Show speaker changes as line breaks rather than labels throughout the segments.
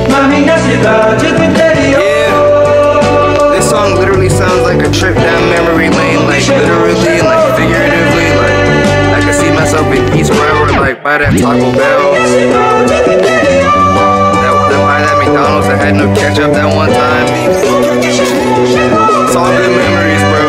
Yeah, this song literally sounds like a trip down memory lane, like literally and like figuratively. Like I can see myself in East Broward, like by that Taco Bell, by that McDonald's that had no ketchup that one time. It's all good memories, bro.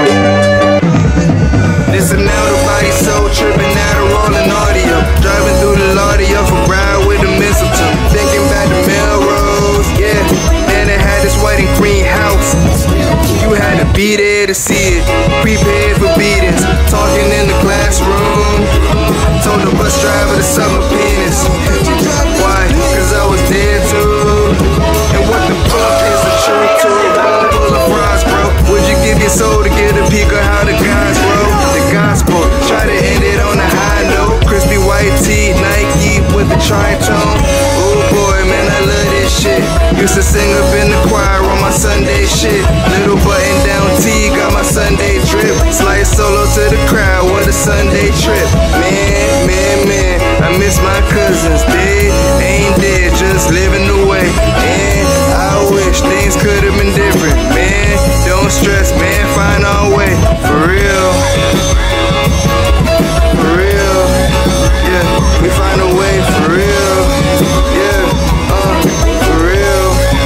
This and now the body so tripping out of rolling audio, driving through the Lowtyde from Broward with the mistletoe, thinking back to Melrose. Yeah, man, it had this white and green house. You had to be there to see it, prepared for beatings, talking in the classroom. Told the bus driver to suck my penis. Why? Cause I was there too. And what the fuck is the truth to a room full of fries, bro? Would you give your soul to get a peek of how the guys roll? The gospel, try to end it on a high note. Crispy white tee, Nike with the tritone. Oh boy, man, I love this shit. Used to sing up in the choir on my Sunday shit. Little button down tee, got my Sunday drip. Slice solo to the crowd, what a Sunday trip. Man, I miss my cousins. They ain't dead, just living away. And I wish things could have been different. Man, don't stress, man, find our way. For real. For real. Yeah, we find a way, for real. Yeah, for real.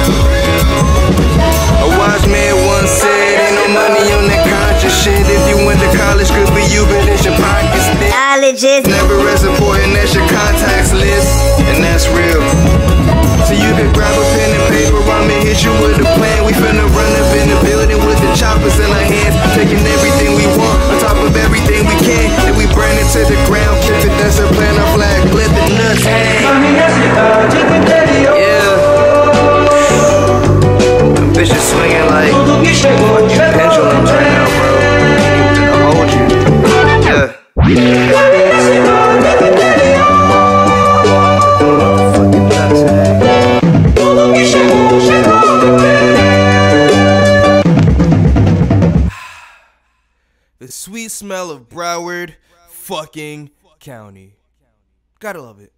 A wise man once said, ain't no money on that conscious shit. If you went to college, good for you, but it's your pockets thick. Knowledge is never as important as your contacts list, and that's real. So you can grab a pen and paper, I'ma hit you with a plan. We finna run up in the building with the choppers in our hands, taking everything we want, on top of everything we can. Then we burn it to the ground, kick the desert, plant our flag, let the nuts hang. Yeah, them bitches swinging like fucking pendulums right now, bro. Can't even hold you. Yeah.
The sweet smell of Broward fucking County. Gotta love it.